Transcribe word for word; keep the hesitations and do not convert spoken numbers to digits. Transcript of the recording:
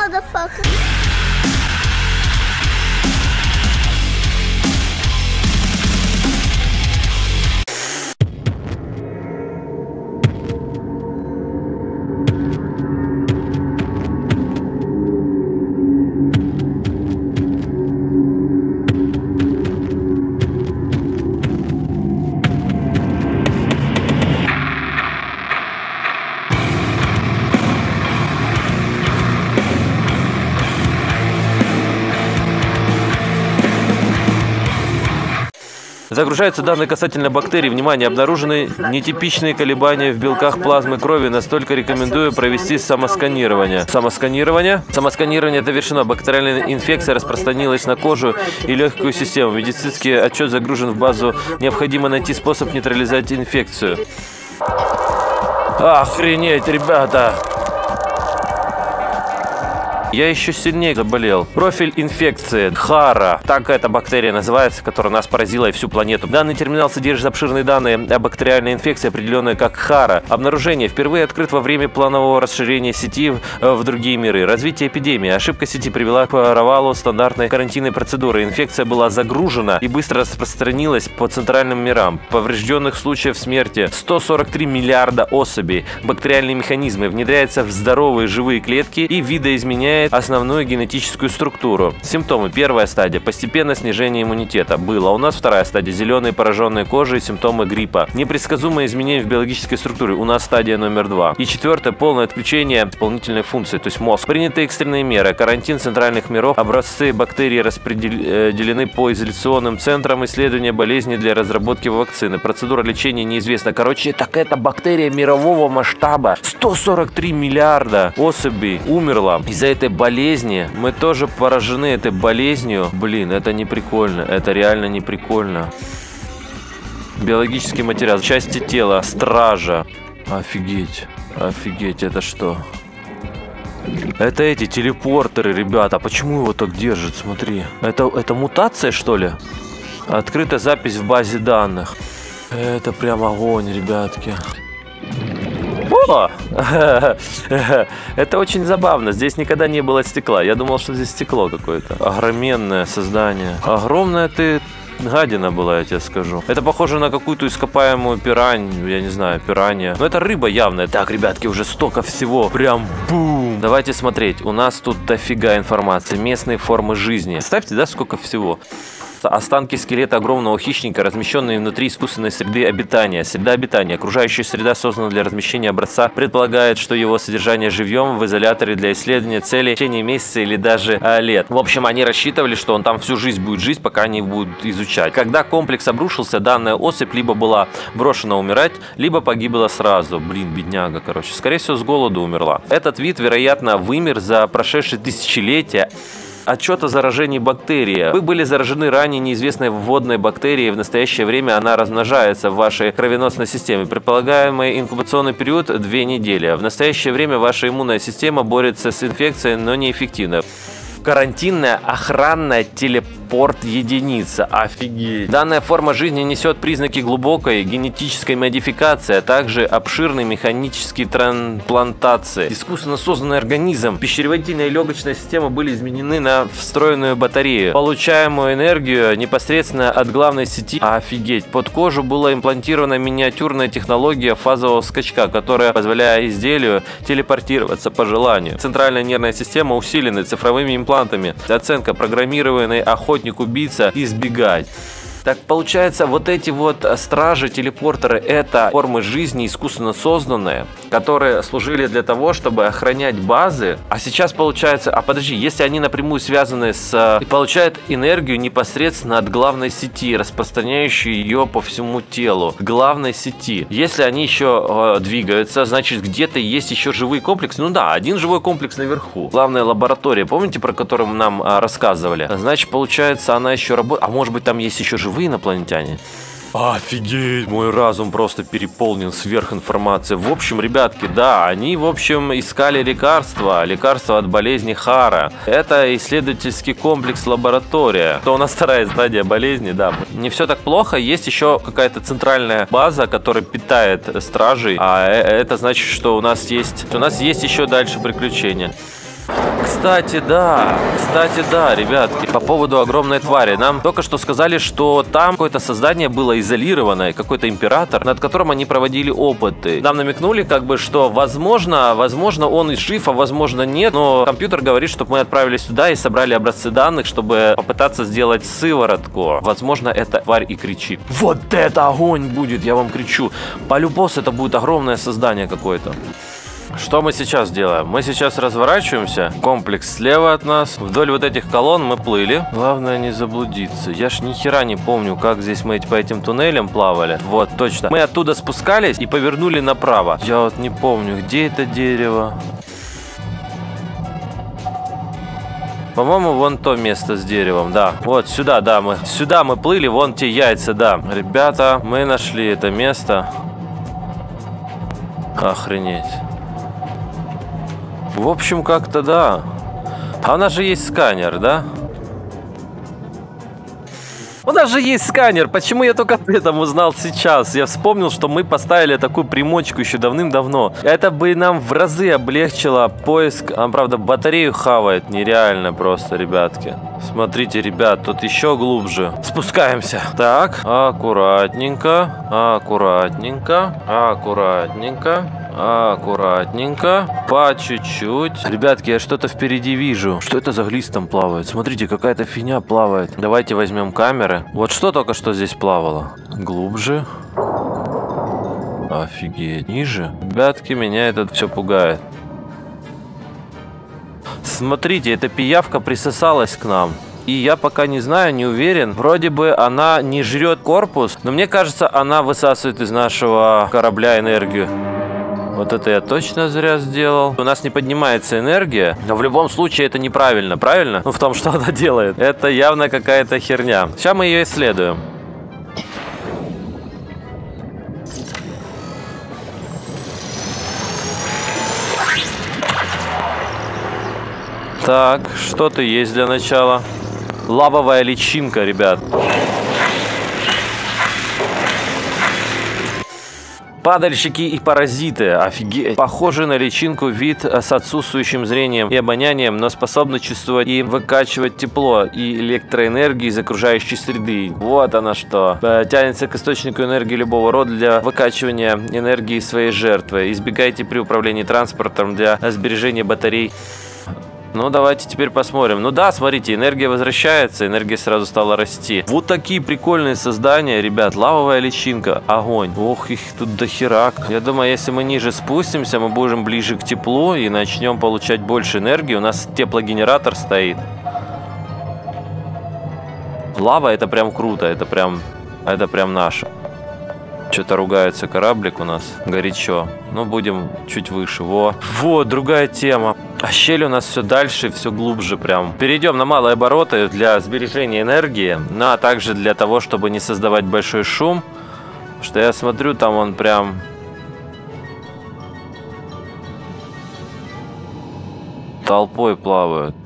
motherfucker. Загружаются данные касательно бактерий. Внимание, обнаружены нетипичные колебания в белках плазмы крови. Настолько рекомендую провести самосканирование. Самосканирование? Самосканирование завершено. Бактериальная инфекция распространилась на кожу и легкую систему. Медицинский отчет загружен в базу. Необходимо найти способ нейтрализовать инфекцию. Охренеть, ребята! Я еще сильнее заболел. Профиль инфекции. Хара. Так эта бактерия называется, которая нас поразила и всю планету. Данный терминал содержит обширные данные о бактериальной инфекции, определенной как Хара. Обнаружение впервые открыт во время планового расширения сети в другие миры. Развитие эпидемии. Ошибка сети привела к провалу стандартной карантинной процедуры. Инфекция была загружена и быстро распространилась по центральным мирам. Поврежденных случаев смерти сто сорок три миллиарда особей. Бактериальные механизмы внедряются в здоровые живые клетки и видоизменяют основную генетическую структуру. Симптомы. Первая стадия. Постепенное снижение иммунитета. Было. У нас вторая стадия. Зеленые пораженные кожи и симптомы гриппа. Непредсказуемые изменения в биологической структуре. У нас стадия номер два. И четвертое. Полное отключение дополнительной функции, то есть мозг. Приняты экстренные меры. Карантин центральных миров. Образцы бактерий распределены по изоляционным центрам исследования болезней для разработки вакцины. Процедура лечения неизвестна. Короче, так это бактерия мирового масштаба. сто сорок три миллиарда особей умерло из-за этой болезни. Мы тоже поражены этой болезнью. Блин, это не прикольно. Это реально не прикольно. Биологический материал. Части тела. Стража. Офигеть. Офигеть, это что? Это эти телепортеры, ребята. Почему его так держат? Смотри. Это, это мутация, что ли? Открыта запись в базе данных. Это прям огонь, ребятки. О! Это очень забавно. Здесь никогда не было стекла. Я думал, что здесь стекло какое-то. Огроменное создание. Огромная ты гадина была, я тебе скажу. Это похоже на какую-то ископаемую пирань. Я не знаю, пиранья. Но это рыба явная. Так, ребятки, уже столько всего. Прям бум. Давайте смотреть. У нас тут дофига информации. Местные формы жизни. Представьте, да, сколько всего. Останки скелета огромного хищника, размещенные внутри искусственной среды обитания. Среда обитания. Окружающая среда создана для размещения образца. Предполагает, что его содержание живьем в изоляторе для исследования целей в течение месяца или даже а, лет. В общем, они рассчитывали, что он там всю жизнь будет жить, пока они будут изучать. Когда комплекс обрушился, данная особь либо была брошена умирать, либо погибла сразу. Блин, бедняга, короче. Скорее всего, с голоду умерла. Этот вид, вероятно, вымер за прошедшие тысячелетия. Отчет о заражении бактерии. Вы были заражены ранее неизвестной вводной бактерией. В настоящее время она размножается в вашей кровеносной системе. Предполагаемый инкубационный период – две недели. В настоящее время ваша иммунная система борется с инфекцией, но неэффективно. Карантинная охранная телепорт единица. Офигеть. Данная форма жизни несет признаки глубокой генетической модификации, а также обширной механической трансплантации. Искусственно созданный организм. Пищеварительная и легочная система были изменены на встроенную батарею. Получаемую энергию непосредственно от главной сети. Офигеть. Под кожу была имплантирована миниатюрная технология фазового скачка, которая позволяет изделию телепортироваться по желанию. Центральная нервная система усилены цифровыми имплантами. Оценка программированный охотник-убийца избегать. Так получается, вот эти вот стражи-телепортеры – это формы жизни искусственно созданные, которые служили для того, чтобы охранять базы. А сейчас получается, а подожди, если они напрямую связаны с… и получают энергию непосредственно от главной сети, распространяющей ее по всему телу, главной сети. Если они еще э, двигаются, значит где-то есть еще живой комплекс. Ну да, один живой комплекс наверху. Главная лаборатория, помните, про которую нам э, рассказывали? Значит, получается, она еще работает. А может быть, там есть еще живые инопланетяне? Офигеть, мой разум просто переполнен сверхинформацией. В общем, ребятки, да, они, в общем, искали лекарства, лекарства от болезни Хара. Это исследовательский комплекс лаборатория. То у нас вторая стадия болезни, да. Не все так плохо, есть еще какая-то центральная база, которая питает стражей, а это значит, что у нас есть, у нас есть еще дальше приключения. кстати, да. Кстати, да, ребятки. По поводу огромной твари. Нам только что сказали, что там какое-то создание было изолированное, какой-то император, над которым они проводили опыты. Нам намекнули, как бы, что возможно, возможно, он и жив, а возможно нет. Но компьютер говорит, чтобы мы отправились туда и собрали образцы данных, чтобы попытаться сделать сыворотку. Возможно, эта тварь и кричит. Вот это огонь будет, я вам кричу. Полюбос это будет огромное создание какое-то. Что мы сейчас делаем? Мы сейчас разворачиваемся. Комплекс слева от нас. Вдоль вот этих колонн мы плыли. Главное не заблудиться. Я ж ни хера не помню, как здесь мы по этим туннелям плавали. Вот, точно. Мы оттуда спускались и повернули направо. Я вот не помню, где это дерево. По-моему, вон то место с деревом, да. Вот сюда, да, мы сюда мы плыли, вон те яйца, да. Ребята, мы нашли это место. Охренеть. В общем, как-то да. А у нас же есть сканер, да? У нас же есть сканер. Почему я только об этом узнал сейчас? Я вспомнил, что мы поставили такую примочку еще давным-давно. Это бы нам в разы облегчило поиск. Она, правда, батарею хавает. Нереально просто, ребятки. Смотрите, ребят, тут еще глубже. Спускаемся. Так, аккуратненько, аккуратненько, аккуратненько. Аккуратненько, по чуть-чуть. Ребятки, я что-то впереди вижу. Что это за глист там плавает? Смотрите, какая-то фигня плавает. Давайте возьмем камеры. Вот что только что здесь плавало? Глубже. Офигеть. Ниже. Ребятки, меня это все пугает. Смотрите, эта пиявка присосалась к нам. И я пока не знаю, не уверен. Вроде бы она не жрет корпус, но мне кажется, она высасывает из нашего корабля энергию. Вот это я точно зря сделал. У нас не поднимается энергия, но в любом случае это неправильно, правильно? Ну, в том, что она делает. Это явно какая-то херня. Сейчас мы ее исследуем. Так, что-то есть для начала. Лавовая личинка, ребят. Падальщики и паразиты. Офигеть. Похожи на личинку, вид с отсутствующим зрением и обонянием, но способны чувствовать и выкачивать тепло и электроэнергию из окружающей среды. Вот она что. Тянется к источнику энергии любого рода для выкачивания энергии своей жертвы. Избегайте при управлении транспортом для сбережения батарей. Ну, давайте теперь посмотрим. Ну да, смотрите, энергия возвращается, энергия сразу стала расти. Вот такие прикольные создания, ребят. Лавовая личинка, огонь. Ох, их тут дохера. Я думаю, если мы ниже спустимся, мы будем ближе к теплу и начнем получать больше энергии. У нас теплогенератор стоит. Лава — это прям круто, это прям, это прям наше. Что-то ругается кораблик у нас. Горячо. Ну, будем чуть выше. Во. Вот, другая тема. А щель у нас все дальше, все глубже прям. Перейдем на малые обороты для сбережения энергии. Ну, а также для того, чтобы не создавать большой шум. Потому что я смотрю, там он прям... толпой плавают.